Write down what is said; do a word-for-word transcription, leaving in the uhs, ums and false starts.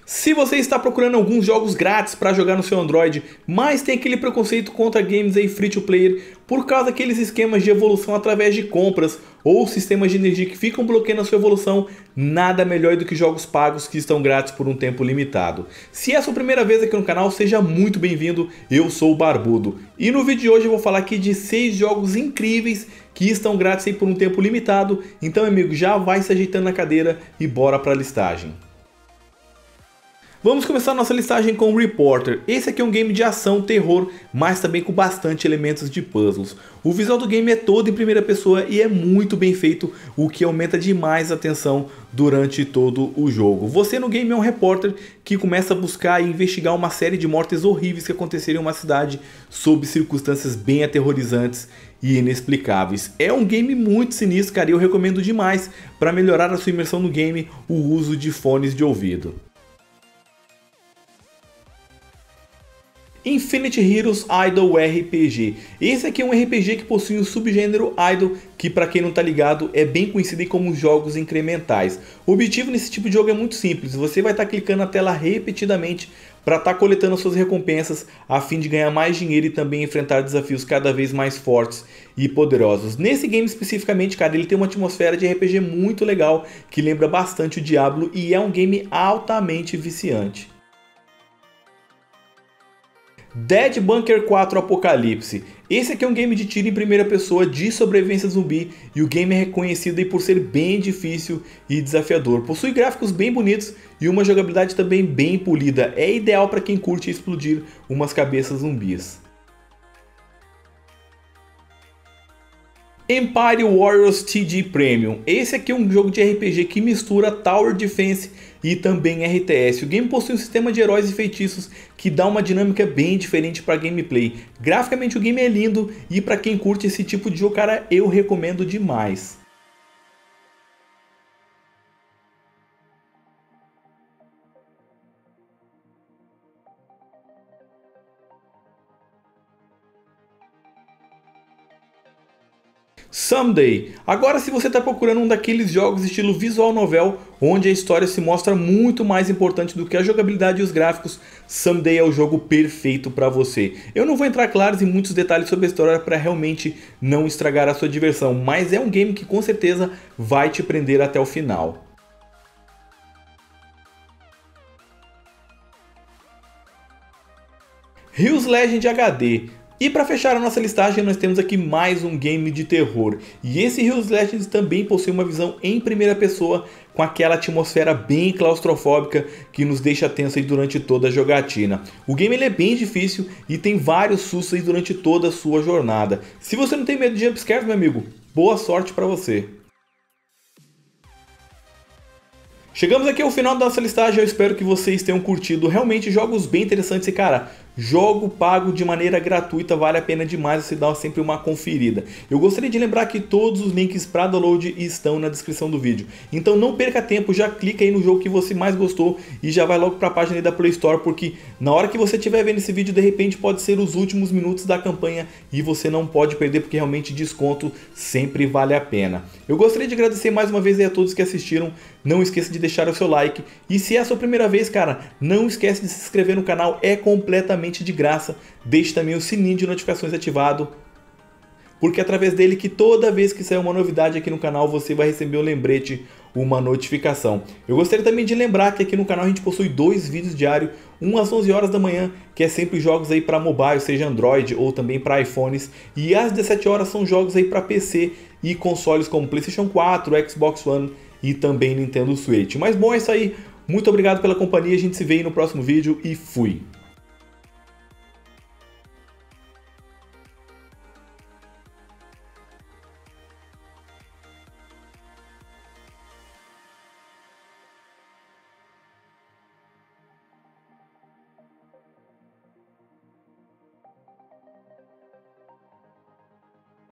Se você está procurando alguns jogos grátis para jogar no seu Android, mas tem aquele preconceito contra games aí free to play por causa daqueles esquemas de evolução através de compras ou sistemas de energia que ficam bloqueando a sua evolução, nada melhor do que jogos pagos que estão grátis por um tempo limitado. Se é a sua primeira vez aqui no canal, seja muito bem-vindo, eu sou o Barbudo. E no vídeo de hoje eu vou falar aqui de seis jogos incríveis que estão grátis aí por um tempo limitado. Então, amigo, já vai se ajeitando na cadeira e bora para a listagem. Vamos começar nossa listagem com o Reporter. Esse aqui é um game de ação, terror, mas também com bastante elementos de puzzles. O visual do game é todo em primeira pessoa e é muito bem feito, o que aumenta demais a tensão durante todo o jogo. Você no game é um repórter que começa a buscar e investigar uma série de mortes horríveis que aconteceram em uma cidade sob circunstâncias bem aterrorizantes e inexplicáveis. É um game muito sinistro, cara, e eu recomendo demais para melhorar a sua imersão no game o uso de fones de ouvido. Infinite Heroes Idle R P G. Esse aqui é um R P G que possui um subgênero Idle, que para quem não tá ligado é bem conhecido como jogos incrementais. O objetivo nesse tipo de jogo é muito simples, você vai estar tá clicando na tela repetidamente para estar tá coletando suas recompensas a fim de ganhar mais dinheiro e também enfrentar desafios cada vez mais fortes e poderosos. Nesse game especificamente, cara, ele tem uma atmosfera de R P G muito legal que lembra bastante o Diablo e é um game altamente viciante. Dead Bunker quatro Apocalipse. Esse aqui é um game de tiro em primeira pessoa de sobrevivência zumbi e o game é reconhecido aí por ser bem difícil e desafiador. Possui gráficos bem bonitos e uma jogabilidade também bem polida. É ideal para quem curte explodir umas cabeças zumbis. Empire Warriors T G Premium. Esse aqui é um jogo de R P G que mistura Tower Defense e também R T S. O game possui um sistema de heróis e feitiços que dá uma dinâmica bem diferente para gameplay. Graficamente o game é lindo e para quem curte esse tipo de jogo, cara, eu recomendo demais. Someday. Agora, se você está procurando um daqueles jogos estilo visual novel, onde a história se mostra muito mais importante do que a jogabilidade e os gráficos, Someday é o jogo perfeito para você. Eu não vou entrar, claro, em muitos detalhes sobre a história para realmente não estragar a sua diversão, mas é um game que com certeza vai te prender até o final. Hills Legend H D. E para fechar a nossa listagem, nós temos aqui mais um game de terror. E esse Hills Legends também possui uma visão em primeira pessoa, com aquela atmosfera bem claustrofóbica que nos deixa tenso aí durante toda a jogatina. O game ele é bem difícil e tem vários sustos aí durante toda a sua jornada. Se você não tem medo de jumpscares, meu amigo, boa sorte para você. Chegamos aqui ao final da nossa listagem, eu espero que vocês tenham curtido realmente jogos bem interessantes e, cara, jogo pago de maneira gratuita, vale a pena demais você dar sempre uma conferida. Eu gostaria de lembrar que todos os links para download estão na descrição do vídeo. Então não perca tempo, já clica aí no jogo que você mais gostou e já vai logo para a página aí da Play Store, porque na hora que você estiver vendo esse vídeo, de repente pode ser os últimos minutos da campanha e você não pode perder, porque realmente desconto sempre vale a pena. Eu gostaria de agradecer mais uma vez aí a todos que assistiram, não esqueça de deixar o seu like e se é a sua primeira vez, cara, não esquece de se inscrever no canal, é completamente de graça. Deixe também o sininho de notificações ativado, porque é através dele que toda vez que sair uma novidade aqui no canal você vai receber um lembrete, uma notificação. Eu gostaria também de lembrar que aqui no canal a gente possui dois vídeos diários, um às onze horas da manhã, que é sempre jogos aí para mobile, seja Android ou também para iPhones, e às dezessete horas são jogos aí para P C e consoles como PlayStation quatro, Xbox One e também Nintendo Switch. Mas bom, é isso aí. Muito obrigado pela companhia, a gente se vê aí no próximo vídeo e fui!